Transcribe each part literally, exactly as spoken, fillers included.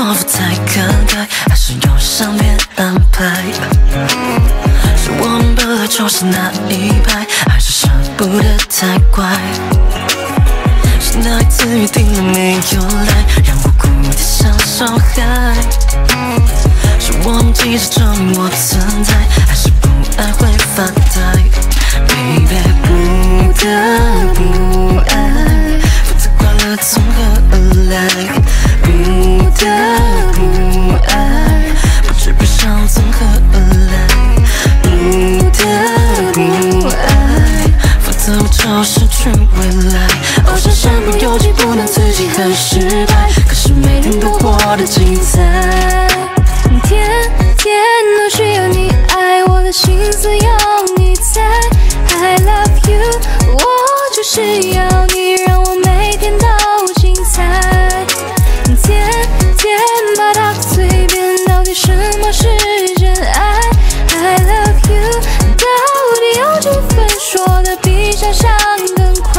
我不太慷慨，还是有上天安排？是我们本来就是那一派，还是舍不得太快？是那一次约定了没有来，让我哭得像小孩？是我们急着证明我存在，还是不爱会发呆 ？Baby， 不得不爱，否则快乐从何而来？不得不爱，不知悲伤从何而来？不得不爱，否则我就失去未来。哦，人生不由己，不能自己很失败，可是每天都过得精彩。 天天都需要你爱，我的心思有你猜。I love you， 我就是要你，让我每天都精彩。天天把它嘴边，到底什么是真爱 ？I love you， 到底有几分说的比想象更快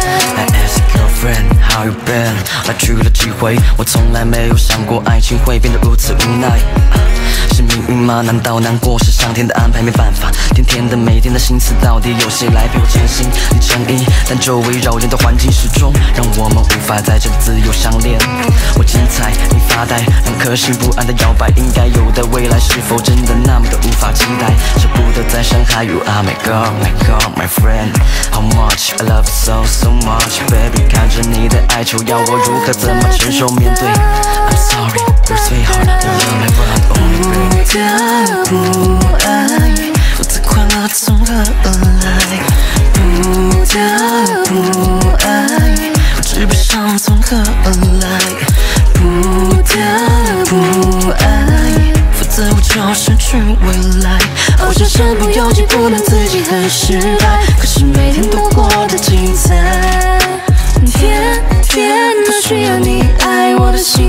I ask a girlfriend how you been， 来去了几回，我从来没有想过爱情会变得如此无奈。是命运吗？难道难过是上天的安排？没办法，天天的每天的心思，到底有谁来陪我真心？你诚意，但周围扰人的环境始终让我们无法在这里自由相恋。我精彩，你发呆，两颗心不安的摇摆，应该有的未来是否真的那么的无法期待？舍不得再伤害 You are my girl, my girl, my friend. How much I love you so so much, baby。看着你的哀求，要我如何怎么承受面对 ？I'm sorry, you're sweetheart, you love my one only baby。不得不爱，否则快乐从何而来？不得不爱，不知悲伤从何而来？不得不爱，否则我就失去未来。哦，人生不由己，不能自己很失败，可是每天都过得精彩。天天都需要你爱，我的心